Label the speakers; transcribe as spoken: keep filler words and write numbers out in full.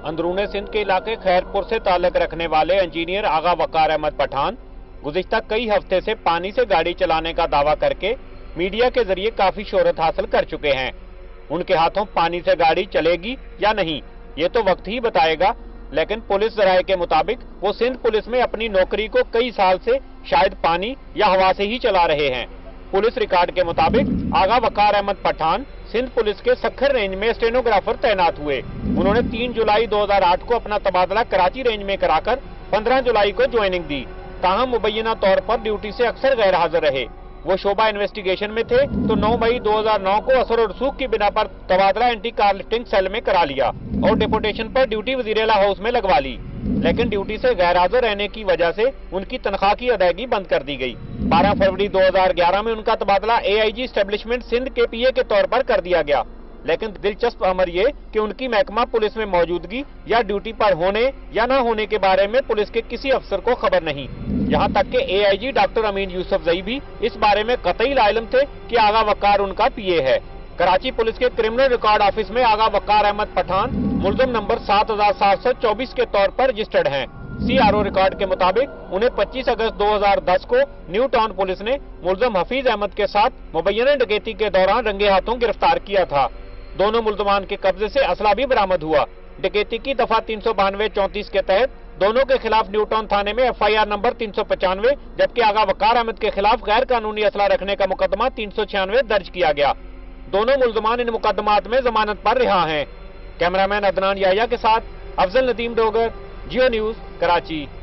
Speaker 1: अंदरूने सिंध के इलाके खैरपुर से ताल्लुक रखने वाले इंजीनियर आगा वकार अहमद पठान गुज़िश्ता कई हफ्ते से पानी से गाड़ी चलाने का दावा करके मीडिया के जरिए काफी शोहरत हासिल कर चुके हैं। उनके हाथों पानी से गाड़ी चलेगी या नहीं ये तो वक्त ही बताएगा, लेकिन पुलिस जराये के मुताबिक वो सिंध पुलिस में अपनी नौकरी को कई साल से शायद पानी या हवा से ही चला रहे हैं। पुलिस रिकॉर्ड के मुताबिक आगा वकार अहमद पठान सिंध पुलिस के सखर रेंज में स्टेनोग्राफर तैनात हुए। उन्होंने तीन जुलाई दो हज़ार आठ को अपना तबादला कराची रेंज में कराकर पंद्रह जुलाई को ज्वाइनिंग दी। ताहम मुबैना तौर पर ड्यूटी से अक्सर गैर हाजिर रहे। वो शोबा इन्वेस्टिगेशन में थे तो नौ मई दो हज़ार नौ को असर और रसूख की बिना पर तबादला एंटी कार लिफ्टिंग सेल में करा लिया और डिपोटेशन पर ड्यूटी वजीरेला हाउस में लगवा ली, लेकिन ड्यूटी से गैर हाजिर रहने की वजह से उनकी तनख्वाह की अदायगी बंद कर दी गई। बारह फरवरी दो हज़ार ग्यारह में उनका तबादला ए आई जी एस्टेब्लिशमेंट सिंध के पी ए के तौर पर कर दिया गया, लेकिन दिलचस्प अमर ये कि उनकी महकमा पुलिस में मौजूदगी या ड्यूटी पर होने या न होने के बारे में पुलिस के किसी अफसर को खबर नहीं। यहाँ तक कि ए आई जी डॉक्टर अमीन यूसुफ जई भी इस बारे में कतई लाइलम थे कि आगा वकार उनका पी ए है। कराची पुलिस के क्रिमिनल रिकॉर्ड ऑफिस में आगा वकार अहमद पठान मुल्ज़िम नंबर सात हजार सात सौ चौबीस के तौर पर रजिस्टर्ड हैं। सी आर ओ रिकॉर्ड के मुताबिक उन्हें पच्चीस अगस्त दो हज़ार दस को न्यू टाउन पुलिस ने मुल्ज़िम हफीज अहमद के साथ मुबैना डकैती के दौरान रंगे हाथों गिरफ्तार किया था। दोनों मुल्ज़मान के कब्जे से असला भी बरामद हुआ। डकैती की दफा तीन सौ बानवे चौंतीस के तहत दोनों के खिलाफ न्यू टाउन थाने में एफ आई आर नंबर तीन सौ पचानवे जबकि आगा वकार अहमद के खिलाफ गैर कानूनी असला रखने का मुकदमा तीन सौ छियानवे दर्ज किया गया। दोनों मुल्ज़मान इन मुकदमात में जमानत पर रिहा हैं। कैमरामैन अदनान याहिया के साथ अफजल नदीम डोगर, जियो न्यूज, कराची।